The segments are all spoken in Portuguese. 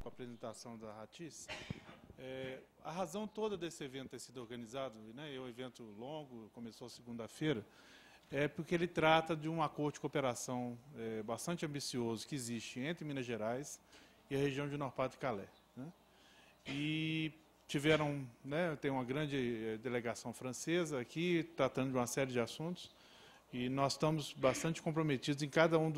com a apresentação da Ratice. A razão toda desse evento ter sido organizado, né, é um evento longo, começou segunda-feira, é porque ele trata de um acordo de cooperação bastante ambicioso que existe entre Minas Gerais e a região de Nord-Pas-de-Calais, né? E tiveram, né, tem uma grande delegação francesa aqui, tratando de uma série de assuntos, e nós estamos bastante comprometidos em cada um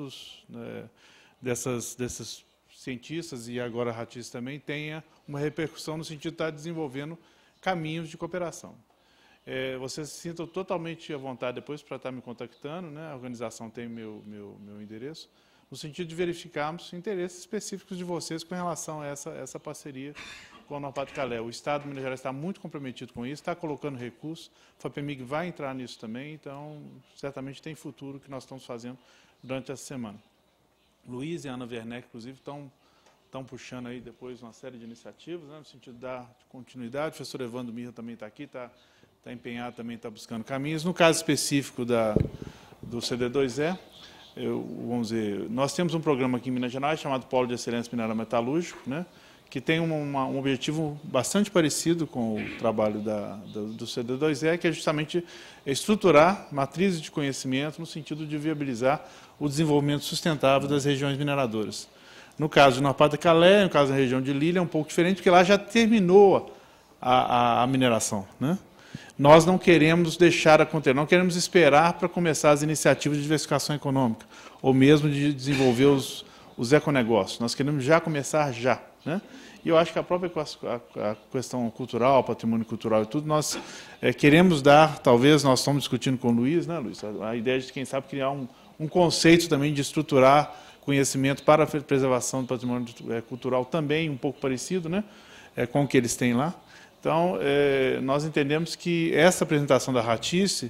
desses cientistas, e agora a Ratice também, tenha uma repercussão no sentido de estar desenvolvendo caminhos de cooperação. Vocês se sintam totalmente à vontade depois para estar me contactando, né? A organização tem meu endereço, no sentido de verificarmos interesses específicos de vocês com relação a essa parceria com o Nord-Pas-de-Calais. O Estado de Minas Gerais está muito comprometido com isso, está colocando recursos, a FAPEMIG vai entrar nisso também, então, certamente tem futuro que nós estamos fazendo durante essa semana. Luiz e a Ana Werneck, inclusive, estão puxando aí depois uma série de iniciativas, né, no sentido de dar continuidade. O professor Evandro Mirra também está aqui, está empenhado, também está buscando caminhos. No caso específico do CD2E, vamos dizer, nós temos um programa aqui em Minas Gerais chamado Polo de Excelência Mineral Metalúrgico, né, que tem um objetivo bastante parecido com o trabalho do CD2E, que é justamente estruturar matrizes de conhecimento no sentido de viabilizar o desenvolvimento sustentável das regiões mineradoras. No caso de Nord-Pas-de-Calais, no caso da região de Lille, é um pouco diferente, porque lá já terminou a mineração, né? Nós não queremos deixar acontecer, não queremos esperar para começar as iniciativas de diversificação econômica, ou mesmo de desenvolver os econegócios. Nós queremos já começar já, né? E eu acho que a própria questão cultural, patrimônio cultural e tudo, nós queremos dar, talvez, nós estamos discutindo com o Luiz, né, Luiz, a ideia de, quem sabe, criar um conceito também de estruturar conhecimento para a preservação do patrimônio cultural também um pouco parecido, né, com o que eles têm lá. Então, nós entendemos que essa apresentação da Ratice,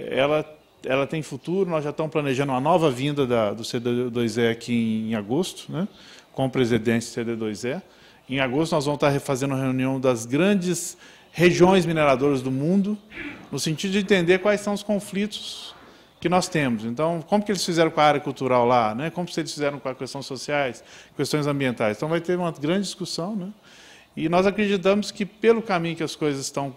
ela tem futuro. Nós já estamos planejando uma nova vinda do CD2E aqui em agosto, né, com o presidente do CD2E. Em agosto, nós vamos estar fazendo uma reunião das grandes regiões mineradoras do mundo, no sentido de entender quais são os conflitos que nós temos. Então, como que eles fizeram com a área cultural lá, né? Como que eles fizeram com as questões sociais, questões ambientais. Então, vai ter uma grande discussão, né? E nós acreditamos que, pelo caminho que as coisas estão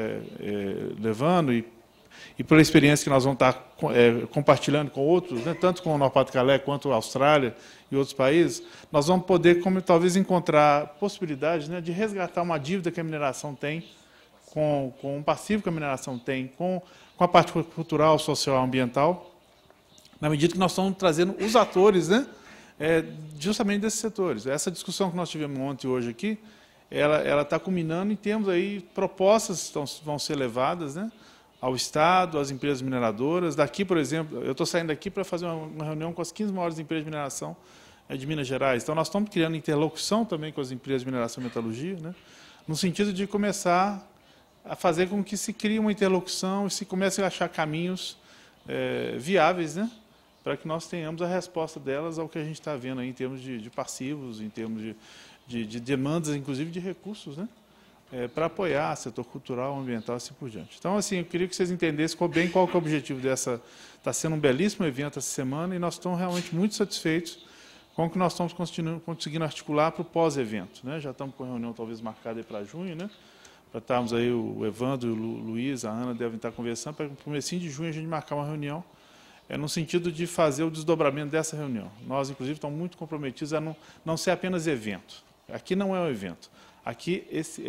levando e pela experiência que nós vamos estar compartilhando com outros, né, tanto com o Nord-Pas-de-Calais quanto a Austrália e outros países, nós vamos poder, talvez, encontrar possibilidades, né, de resgatar uma dívida que a mineração tem, com um passivo que a mineração tem, com a parte cultural, social e ambiental, na medida que nós estamos trazendo os atores, né, justamente desses setores. Essa discussão que nós tivemos ontem e hoje aqui, ela está culminando, e temos aí propostas que vão ser levadas, né, ao Estado, às empresas mineradoras. Daqui, por exemplo, eu estou saindo daqui para fazer uma reunião com as 15 maiores empresas de mineração de Minas Gerais. Então, nós estamos criando interlocução também com as empresas de mineração e metalurgia, né, no sentido de começar a fazer com que se crie uma interlocução e se comece a achar caminhos viáveis, né, para que nós tenhamos a resposta delas ao que a gente está vendo aí em termos de passivos, em termos de demandas, inclusive de recursos, né, para apoiar o setor cultural, ambiental e assim por diante. Então, assim, eu queria que vocês entendessem bem qual que é o objetivo dessa. Está sendo um belíssimo evento essa semana, e nós estamos realmente muito satisfeitos com o que nós estamos conseguindo articular para o pós-evento, né? Já estamos com a reunião talvez marcada para junho, né? Para estarmos aí, o Evandro, o Luiz, a Ana devem estar conversando, para no comecinho de junho a gente marcar uma reunião, no sentido de fazer o desdobramento dessa reunião. Nós, inclusive, estamos muito comprometidos a não ser apenas evento. Aqui não é um evento. Aqui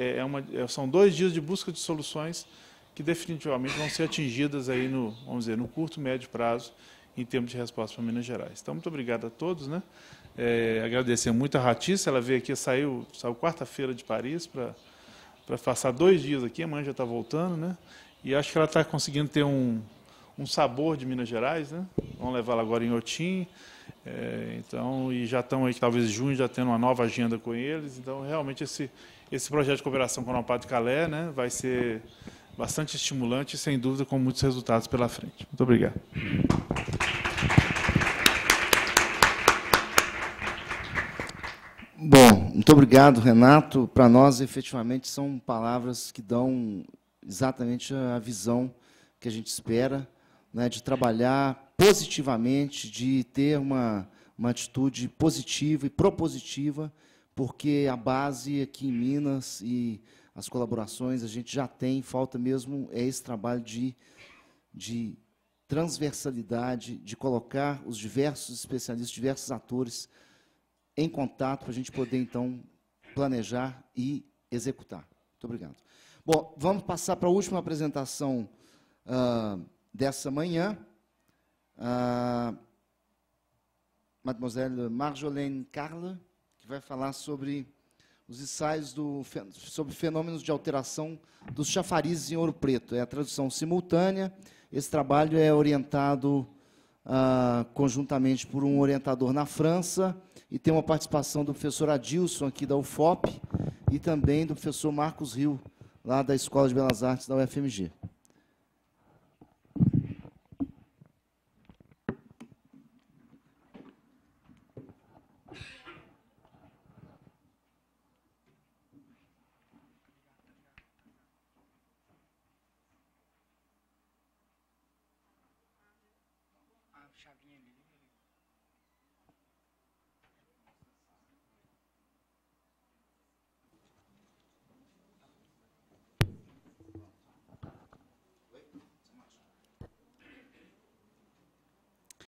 são 2 dias de busca de soluções que definitivamente vão ser atingidas aí vamos dizer, no curto e médio prazo, em termos de resposta para Minas Gerais. Então, muito obrigado a todos, né? Agradecer muito a Ratice, ela veio aqui, saiu quarta-feira de Paris para passar 2 dias aqui, amanhã já está voltando, né? E acho que ela está conseguindo ter um sabor de Minas Gerais, né? Vamos levá-la agora em Otim. Então, e já estão aí, talvez em junho, já tendo uma nova agenda com eles. Então, realmente, esse projeto de cooperação com o Nord-Pas-de-Calais, né, vai ser bastante estimulante e, sem dúvida, com muitos resultados pela frente. Muito obrigado. Bom, muito obrigado, Renato. Para nós, efetivamente, são palavras que dão exatamente a visão que a gente espera, né, de trabalhar positivamente, de ter uma atitude positiva e propositiva porque a base aqui em Minas e as colaborações a gente já tem, falta mesmo esse trabalho de transversalidade, de colocar os diversos especialistas, diversos atores em contato para a gente poder, então, planejar e executar. Muito obrigado. Bom, vamos passar para a última apresentação dessa manhã. Mademoiselle Marjolaine Carla, que vai falar sobre os ensaios sobre fenômenos de alteração dos chafarizes em Ouro Preto. É a tradução simultânea. Esse trabalho é orientado conjuntamente por um orientador na França e tem uma participação do professor Adilson, aqui da UFOP, e também do professor Marcos Rio, lá da Escola de Belas Artes da UFMG.